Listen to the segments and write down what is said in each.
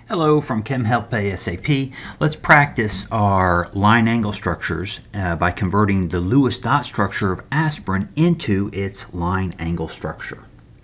Hello from Chem Help ASAP. Let's practice our line angle structures by converting the Lewis dot structure of aspirin into its line angle structure.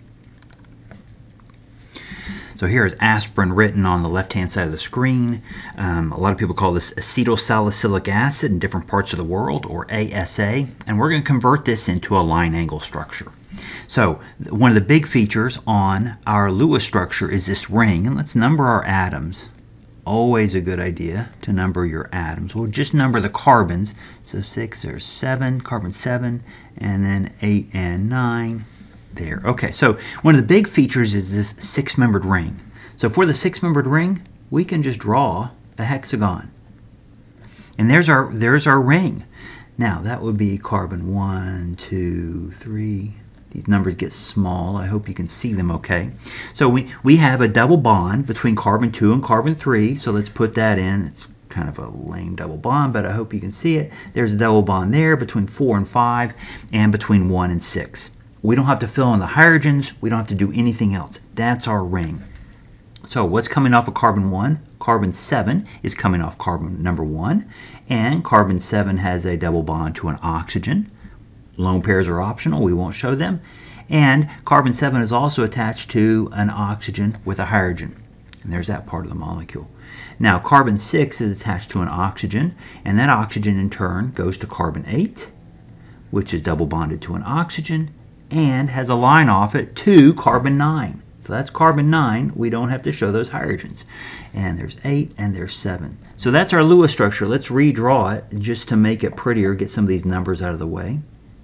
So here is aspirin written on the left-hand side of the screen. A lot of people call this acetylsalicylic acid in different parts of the world, or ASA, and we're going to convert this into a line angle structure. So one of the big features on our Lewis structure is this ring, and let's number our atoms. Always a good idea to number your atoms. We'll just number the carbons. So 6 or 7, carbon 7, and then 8 and 9. There. Okay, so one of the big features is this six-membered ring. So for the six-membered ring, we can just draw a hexagon. And there's our ring. Now that would be carbon 1, 2, 3. These numbers get small. I hope you can see them okay. So we have a double bond between carbon 2 and carbon 3. So let's put that in. It's kind of a lame double bond, but I hope you can see it. There's a double bond there between 4 and 5 and between 1 and 6. We don't have to fill in the hydrogens. We don't have to do anything else. That's our ring. So what's coming off of carbon 1? Carbon 7 is coming off carbon number 1. And carbon 7 has a double bond to an oxygen. Lone pairs are optional. We won't show them. And carbon 7 is also attached to an oxygen with a hydrogen. And there's that part of the molecule. Now carbon 6 is attached to an oxygen. And that oxygen in turn goes to carbon 8, which is double bonded to an oxygen, and has a line off it to carbon 9. So that's carbon 9. We don't have to show those hydrogens. And there's 8 and there's 7. So that's our Lewis structure. Let's redraw it just to make it prettier, get some of these numbers out of the way.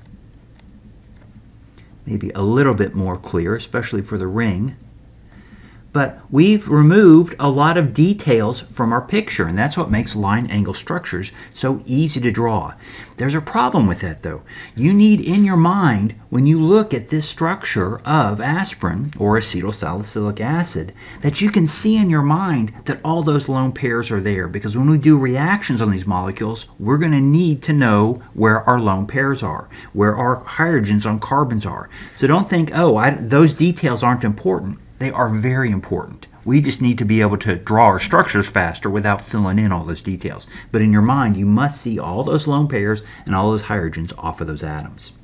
Maybe a little bit more clear, especially for the ring. But we've removed a lot of details from our picture, and that's what makes line angle structures so easy to draw. There's a problem with that, though. You need in your mind, when you look at this structure of aspirin or acetylsalicylic acid, that you can see in your mind that all those lone pairs are there, because when we do reactions on these molecules, we're going to need to know where our lone pairs are, where our hydrogens on carbons are. So don't think, oh, those details aren't important. They are very important. We just need to be able to draw our structures faster without filling in all those details. But in your mind, you must see all those lone pairs and all those hydrogens off of those atoms.